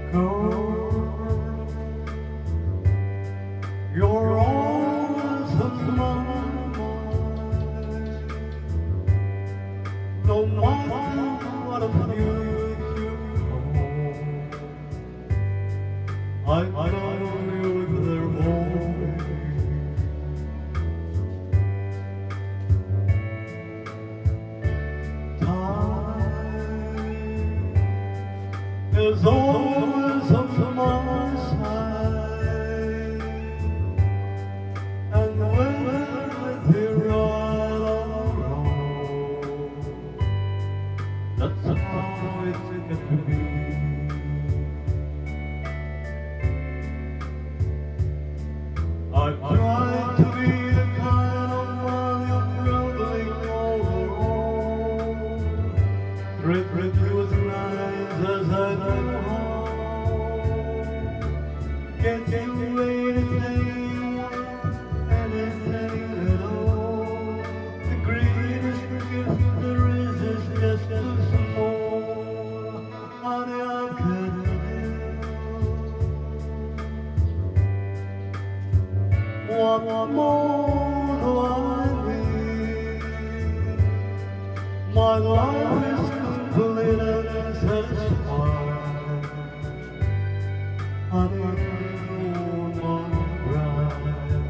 You're always in my mind, no matter what I feel you hold. I know you're there for me. Time is always on my side, and when we're right or wrong, that's how it's got to be. I try to be the kind of man you're proudly call. Treat you as nice as I know how. Get you anything you want, anything at all. The greatest gift there is just too small. Honey, I can what more do I need? My life is complete and satisfied. Honey, you're my bride.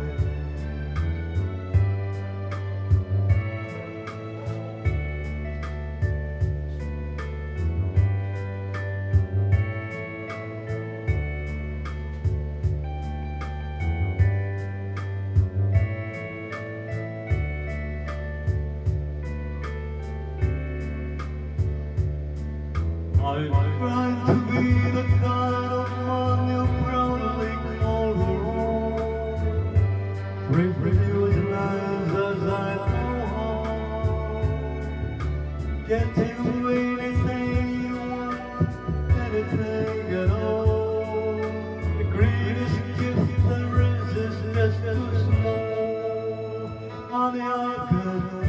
I try to be the kind of man you proudly call your own. Treat you as nice as I know how. Get you anything you want, anything at all. The greatest gift there is just too small. Honey, I can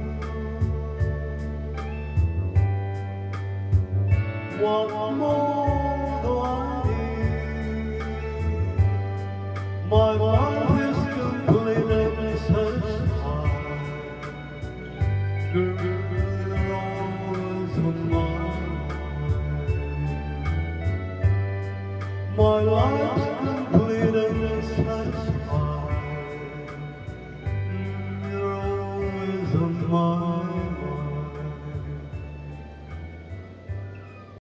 what more do I need? My life is complete and satisfied.